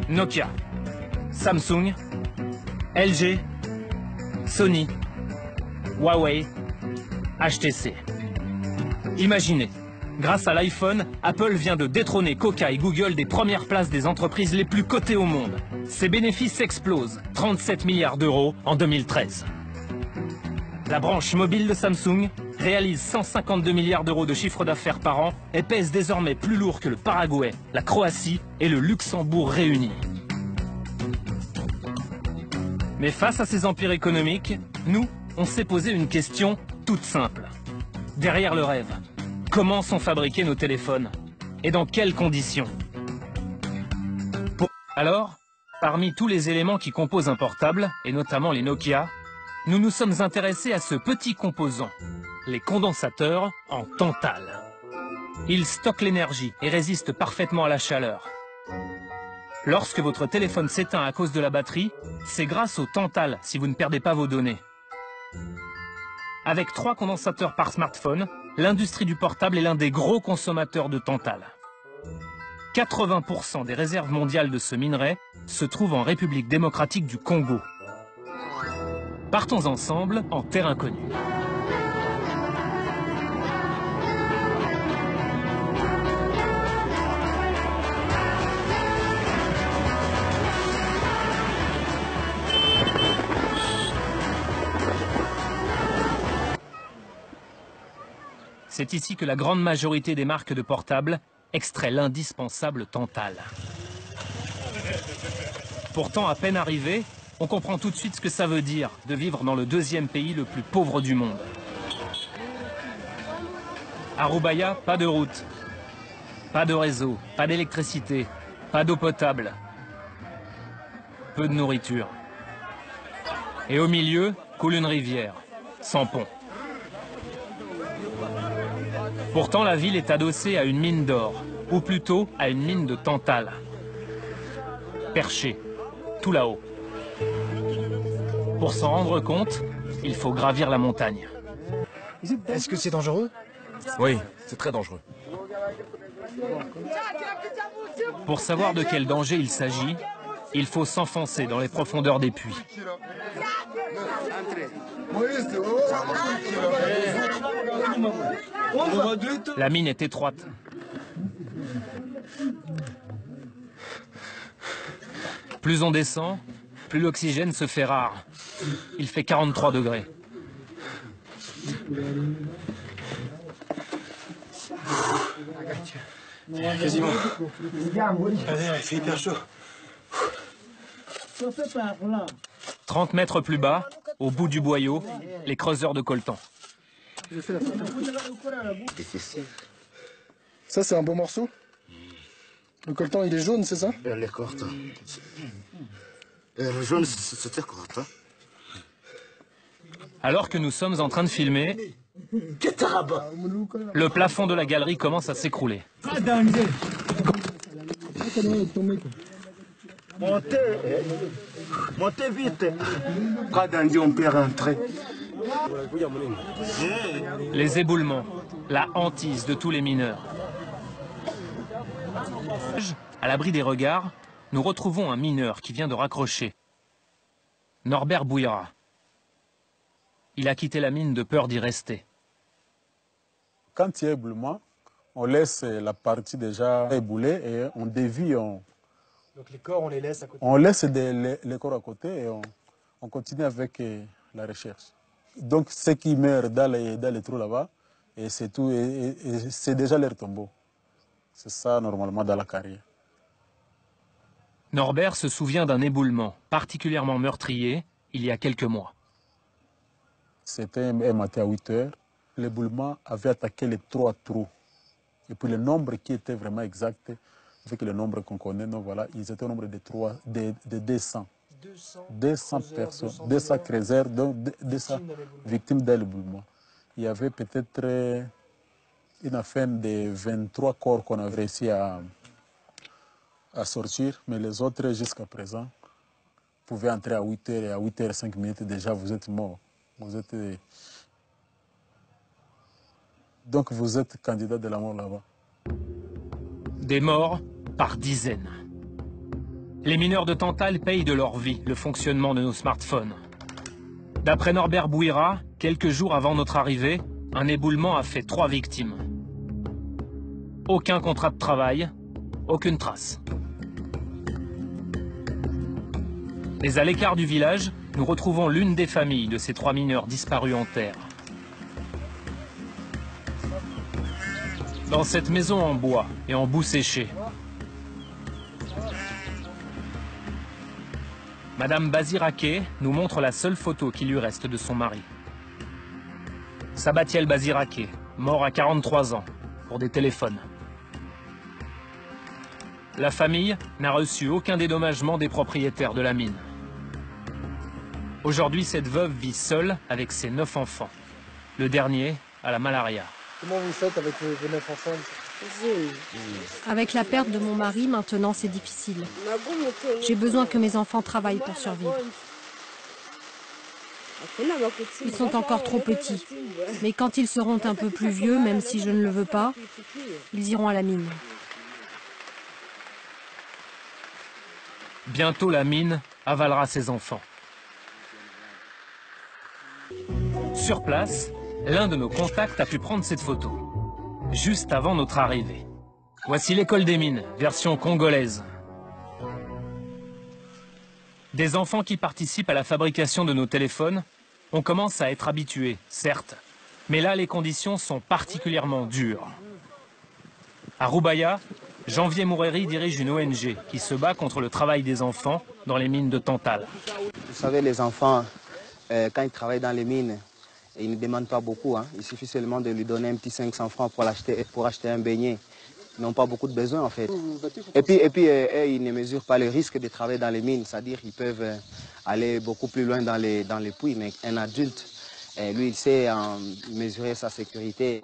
Nokia, Samsung, LG, Sony, Huawei, HTC. Imaginez, grâce à l'iPhone, Apple vient de détrôner Coca et Google des premières places des entreprises les plus cotées au monde. Ses bénéfices explosent, 37 milliards d'euros en 2013. La branche mobile de Samsung réalise 152 milliards d'euros de chiffre d'affaires par an et pèse désormais plus lourd que le Paraguay, la Croatie et le Luxembourg réunis. Mais face à ces empires économiques, nous, on s'est posé une question toute simple. Derrière le rêve, comment sont fabriqués nos téléphones? Et dans quelles conditions? Alors, parmi tous les éléments qui composent un portable, et notamment les Nokia, nous nous sommes intéressés à ce petit composant, les condensateurs en tantale. Ils stockent l'énergie et résistent parfaitement à la chaleur. Lorsque votre téléphone s'éteint à cause de la batterie, c'est grâce au tantale si vous ne perdez pas vos données. Avec 3 condensateurs par smartphone, l'industrie du portable est l'un des gros consommateurs de tantale. 80% des réserves mondiales de ce minerai se trouvent en République démocratique du Congo. Partons ensemble en terre inconnue. C'est ici que la grande majorité des marques de portables extrait l'indispensable tantale. Pourtant, à peine arrivé, on comprend tout de suite ce que ça veut dire de vivre dans le 2e pays le plus pauvre du monde. À Roubaïa, pas de route, pas de réseau, pas d'électricité, pas d'eau potable, peu de nourriture. Et au milieu, coule une rivière, sans pont. Pourtant, la ville est adossée à une mine d'or, ou plutôt à une mine de tantale. Perchée, tout là-haut. Pour s'en rendre compte, il faut gravir la montagne. Est-ce que c'est dangereux? Oui, c'est très dangereux. Pour savoir de quel danger il s'agit, il faut s'enfoncer dans les profondeurs des puits. La mine est étroite. Plus on descend, plus l'oxygène se fait rare. Il fait 43 degrés. Quasiment. C'est hyper chaud. 30 mètres plus bas, au bout du boyau, les creuseurs de coltan. Ça, c'est un beau morceau. Le coltan, il est jaune, c'est ça? Elle est courte. Le jaune, c'était court. Alors que nous sommes en train de filmer, le plafond de la galerie commence à s'écrouler. Montez vite. Pas danger, on peut rentrer. Les éboulements, la hantise de tous les mineurs. À l'abri des regards, nous retrouvons un mineur qui vient de raccrocher. Norbert Bouillera. Il a quitté la mine de peur d'y rester. Quand il y a éboulement, on laisse la partie déjà éboulée et on dévie. Donc les corps, on les laisse à côté? On laisse les corps à côté et on continue avec la recherche. Donc ceux qui meurent dans les trous là-bas, et c'est tout, et c'est déjà leur tombeau. C'est ça normalement dans la carrière. Norbert se souvient d'un éboulement particulièrement meurtrier il y a quelques mois. C'était un matin à 8 heures. L'éboulement avait attaqué les 3 trous. Et puis le nombre qui était vraiment exact, avec le nombre qu'on connaît, donc voilà, ils étaient au nombre de 200. 200 personnes, 200 creuseurs, donc 200 victimes d'un éboulement. Il y avait peut-être une affaire de 23 corps qu'on avait réussi à sortir, mais les autres, jusqu'à présent, pouvaient entrer à 8h et à 8h05 déjà, vous êtes morts. Vous êtes... Donc vous êtes candidat de la mort là-bas. Des morts par dizaines. Les mineurs de Tantale payent de leur vie le fonctionnement de nos smartphones. D'après Norbert Bouira, quelques jours avant notre arrivée, un éboulement a fait 3 victimes. Aucun contrat de travail, aucune trace. Mais à l'écart du village, nous retrouvons l'une des familles de ces 3 mineurs disparus en terre. Dans cette maison en bois et en boue séchée, Madame Baziraké nous montre la seule photo qui lui reste de son mari. Sabatiel Baziraké, mort à 43 ans, pour des téléphones. La famille n'a reçu aucun dédommagement des propriétaires de la mine. Aujourd'hui, cette veuve vit seule avec ses 9 enfants. Le dernier a la malaria. Comment vous faites avec vos 9 enfants? Avec la perte de mon mari, maintenant c'est difficile. J'ai besoin que mes enfants travaillent pour survivre. Ils sont encore trop petits. Mais quand ils seront un peu plus vieux, même si je ne le veux pas, ils iront à la mine. Bientôt, la mine avalera ses enfants. Sur place, l'un de nos contacts a pu prendre cette photo, juste avant notre arrivée. Voici l'école des mines, version congolaise. Des enfants qui participent à la fabrication de nos téléphones, on commence à être habitués, certes. Mais là, les conditions sont particulièrement dures. À Roubaïa, Janvier Moureri dirige une ONG qui se bat contre le travail des enfants dans les mines de Tantale. Vous savez, les enfants, quand ils travaillent dans les mines, ils ne demandent pas beaucoup. Il suffit seulement de lui donner un petit 500 francs pour acheter un beignet. Ils n'ont pas beaucoup de besoin, en fait. Et puis ils ne mesurent pas le risque de travailler dans les mines. C'est-à-dire qu'ils peuvent aller beaucoup plus loin dans les puits. Mais un adulte, lui, il sait mesurer sa sécurité.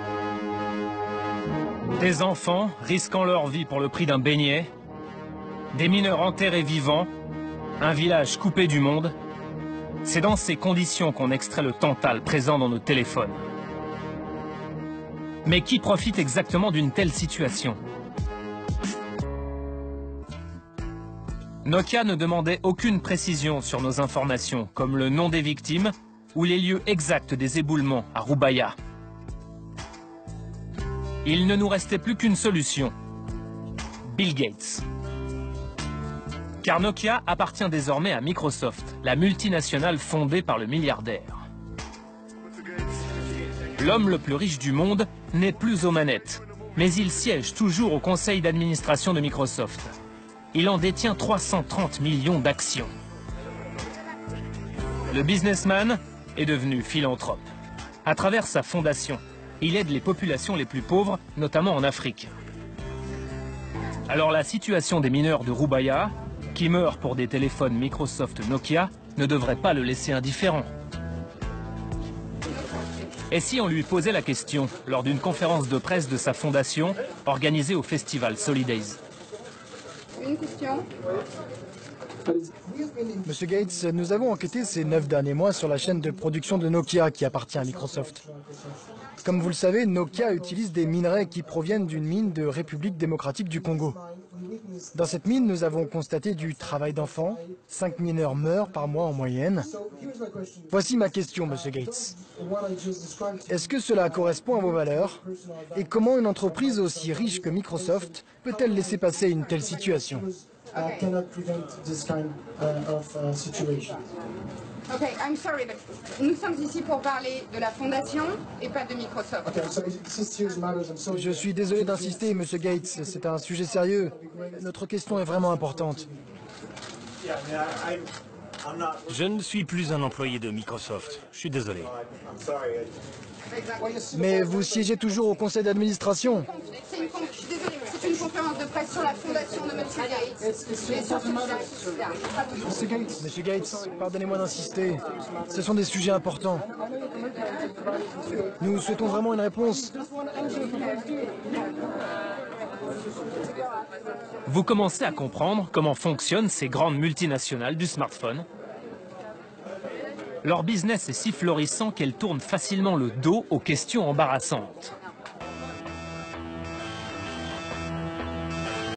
Des enfants risquant leur vie pour le prix d'un beignet, des mineurs enterrés vivants, un village coupé du monde. C'est dans ces conditions qu'on extrait le Tantale présent dans nos téléphones. Mais qui profite exactement d'une telle situation? Nokia ne demandait aucune précision sur nos informations, comme le nom des victimes ou les lieux exacts des éboulements à Roubaïa. Il ne nous restait plus qu'une solution: Bill Gates. Car Nokia appartient désormais à Microsoft, la multinationale fondée par le milliardaire. L'homme le plus riche du monde n'est plus aux manettes, mais il siège toujours au conseil d'administration de Microsoft. Il en détient 330 millions d'actions. Le businessman est devenu philanthrope. À travers sa fondation, il aide les populations les plus pauvres, notamment en Afrique. Alors la situation des mineurs de Roubaïa, qui meurent pour des téléphones Microsoft Nokia, ne devrait pas le laisser indifférent. Et si on lui posait la question lors d'une conférence de presse de sa fondation organisée au festival Solidays? Une question. Monsieur Gates, nous avons enquêté ces 9 derniers mois sur la chaîne de production de Nokia qui appartient à Microsoft. Comme vous le savez, Nokia utilise des minerais qui proviennent d'une mine de République démocratique du Congo. Dans cette mine, nous avons constaté du travail d'enfants. 5 mineurs meurent par mois en moyenne. Voici ma question, Monsieur Gates. Est-ce que cela correspond à vos valeurs? Et comment une entreprise aussi riche que Microsoft peut-elle laisser passer une telle situation? Ok, I'm sorry, but nous sommes ici pour parler de la fondation et pas de Microsoft. Je suis désolé d'insister, Monsieur Gates, c'est un sujet sérieux. Notre question est vraiment importante. Je ne suis plus un employé de Microsoft. Je suis désolé. Mais vous siégez toujours au conseil d'administration. Je suis désolée, c'est une conférence de presse sur la fondation de Monsieur Gates. Et sur ce sujet-là. Monsieur Gates, pardonnez-moi d'insister. Ce sont des sujets importants. Nous souhaitons vraiment une réponse. Vous commencez à comprendre comment fonctionnent ces grandes multinationales du smartphone. Leur business est si florissant qu'elles tournent facilement le dos aux questions embarrassantes.